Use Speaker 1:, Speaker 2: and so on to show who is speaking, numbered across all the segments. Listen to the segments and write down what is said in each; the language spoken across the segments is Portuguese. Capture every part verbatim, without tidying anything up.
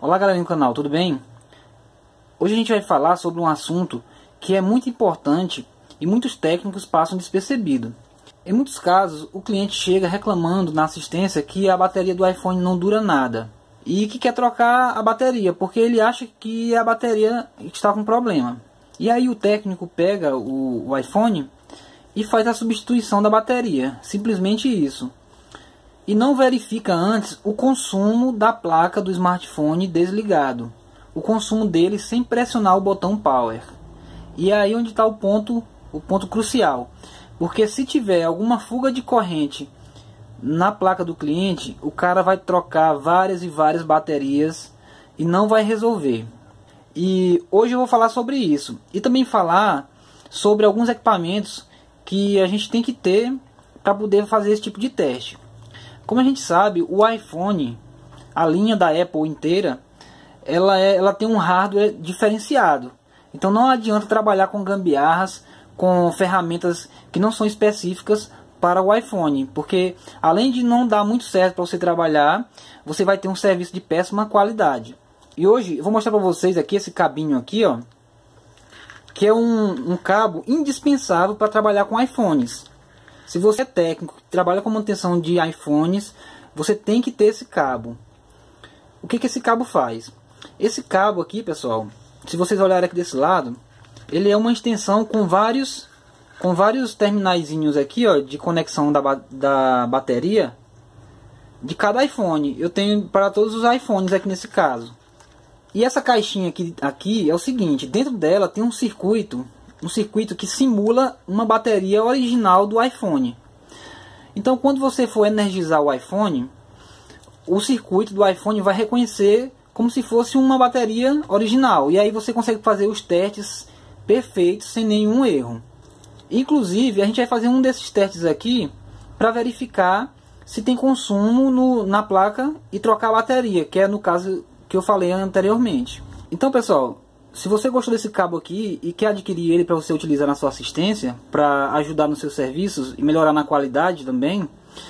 Speaker 1: Olá galera do canal, tudo bem? Hoje a gente vai falar sobre um assunto que é muito importante e muitos técnicos passam despercebido. Em muitos casos, o cliente chega reclamando na assistência que a bateria do iPhone não dura nada e que quer trocar a bateria porque ele acha que a bateria está com problema. E aí o técnico pega o, o iPhone e faz a substituição da bateria, simplesmente isso. E não verifica antes o consumo da placa do smartphone desligado, o consumo dele sem pressionar o botão Power. E é aí onde está o ponto, o ponto crucial, porque se tiver alguma fuga de corrente na placa do cliente, o cara vai trocar várias e várias baterias e não vai resolver. E hoje eu vou falar sobre isso e também falar sobre alguns equipamentos que a gente tem que ter para poder fazer esse tipo de teste. Como a gente sabe, o iPhone, a linha da Apple inteira, ela, é, ela tem um hardware diferenciado. Então não adianta trabalhar com gambiarras, com ferramentas que não são específicas para o iPhone. Porque além de não dar muito certo para você trabalhar, você vai ter um serviço de péssima qualidade. E hoje eu vou mostrar para vocês aqui esse cabinho aqui, ó, que é um, um cabo indispensável para trabalhar com iPhones. Se você é técnico que trabalha com manutenção de iPhones, você tem que ter esse cabo. O que que esse cabo faz? Esse cabo aqui, pessoal, se vocês olharem aqui desse lado, ele é uma extensão com vários, com vários terminaizinhos aqui, ó, de conexão da, da bateria de cada iPhone. Eu tenho para todos os iPhones aqui nesse caso. E essa caixinha aqui, aqui é o seguinte, dentro dela tem um circuito, um circuito que simula uma bateria original do iPhone. Então quando você for energizar o iPhone, o circuito do iPhone vai reconhecer como se fosse uma bateria original. E aí você consegue fazer os testes perfeitos sem nenhum erro. Inclusive a gente vai fazer um desses testes aqui para verificar se tem consumo no, na placa e trocar a bateria, que é no caso que eu falei anteriormente. Então pessoal, se você gostou desse cabo aqui e quer adquirir ele para você utilizar na sua assistência, para ajudar nos seus serviços e melhorar na qualidade também,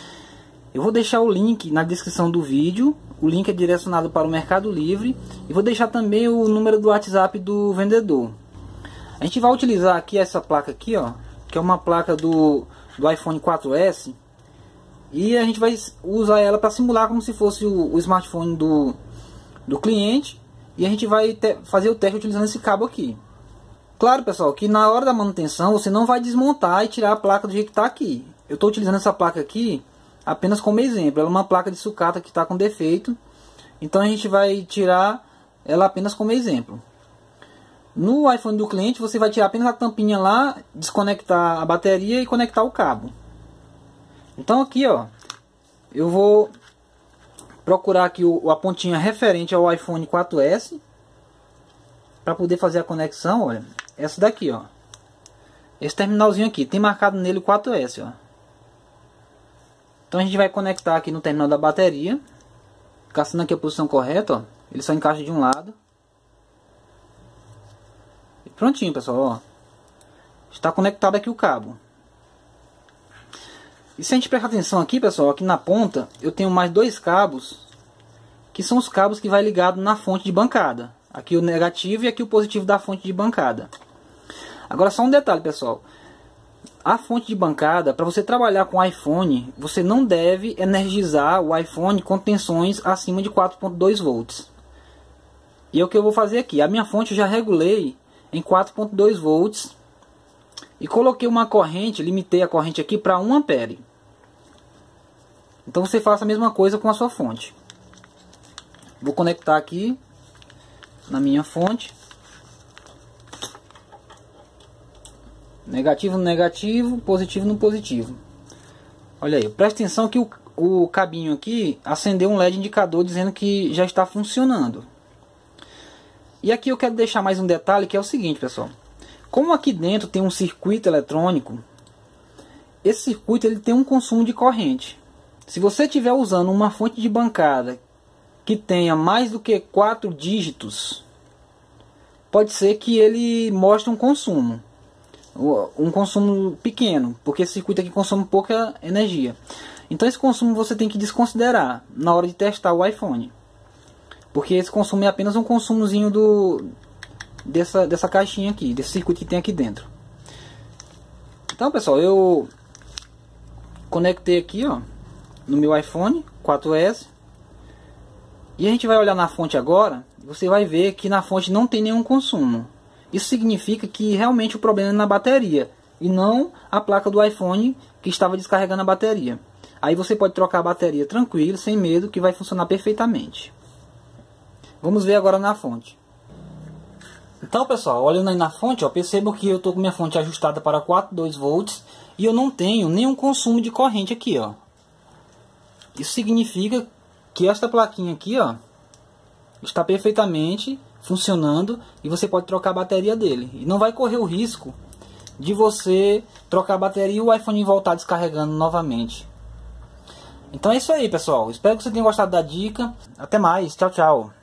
Speaker 1: eu vou deixar o link na descrição do vídeo. O link é direcionado para o Mercado Livre e vou deixar também o número do WhatsApp do vendedor. A gente vai utilizar aqui essa placa aqui, ó, que é uma placa do, do iPhone quatro S, e a gente vai usar ela para simular como se fosse o, o smartphone do, do cliente. E a gente vai fazer o teste utilizando esse cabo aqui. Claro, pessoal, que na hora da manutenção você não vai desmontar e tirar a placa do jeito que está aqui. Eu estou utilizando essa placa aqui apenas como exemplo. Ela é uma placa de sucata que está com defeito. Então a gente vai tirar ela apenas como exemplo. No iPhone do cliente você vai tirar apenas a tampinha lá, desconectar a bateria e conectar o cabo. Então aqui, ó, eu vou procurar aqui o, a pontinha referente ao iPhone quatro S para poder fazer a conexão. Olha, essa daqui, ó, esse terminalzinho aqui tem marcado nele o quatro S, ó. Então a gente vai conectar aqui no terminal da bateria, caçando aqui a posição correta, ó. Ele só encaixa de um lado e prontinho, pessoal, ó, está conectado aqui o cabo. E se a gente prestar atenção aqui, pessoal, aqui na ponta eu tenho mais dois cabos, que são os cabos que vai ligado na fonte de bancada. Aqui o negativo e aqui o positivo da fonte de bancada. Agora só um detalhe, pessoal. A fonte de bancada, para você trabalhar com iPhone, você não deve energizar o iPhone com tensões acima de quatro ponto dois volts. E é o que eu vou fazer aqui. A minha fonte eu já regulei em quatro ponto dois volts e coloquei uma corrente, limitei a corrente aqui para um ampere. Então você faça a mesma coisa com a sua fonte. Vou conectar aqui na minha fonte. Negativo no negativo, positivo no positivo. Olha aí, presta atenção que o, o cabinho aqui acendeu um L E D indicador dizendo que já está funcionando. E aqui eu quero deixar mais um detalhe, que é o seguinte, pessoal. Como aqui dentro tem um circuito eletrônico, esse circuito ele tem um consumo de corrente. Se você estiver usando uma fonte de bancada que tenha mais do que quatro dígitos, pode ser que ele mostre um consumo. Um consumo pequeno, porque esse circuito aqui consome pouca energia. Então esse consumo você tem que desconsiderar na hora de testar o iPhone. porque esse consumo é apenas um consumozinho do, dessa, dessa caixinha aqui, desse circuito que tem aqui dentro. Então pessoal, eu conectei aqui ó, no meu iPhone quatro S. E a gente vai olhar na fonte agora. Você vai ver que na fonte não tem nenhum consumo. Isso significa que realmente o problema é na bateria e não a placa do iPhone que estava descarregando a bateria. Aí você pode trocar a bateria tranquilo, sem medo, que vai funcionar perfeitamente. Vamos ver agora na fonte. Então pessoal, olhando aí na fonte, ó, percebo que eu estou com minha fonte ajustada para quatro vírgula dois volts e eu não tenho nenhum consumo de corrente aqui, ó. Isso significa que esta plaquinha aqui, ó, está perfeitamente funcionando e você pode trocar a bateria dele. E não vai correr o risco de você trocar a bateria e o iPhone voltar descarregando novamente. Então é isso aí, pessoal. Espero que você tenha gostado da dica. Até mais. Tchau, tchau.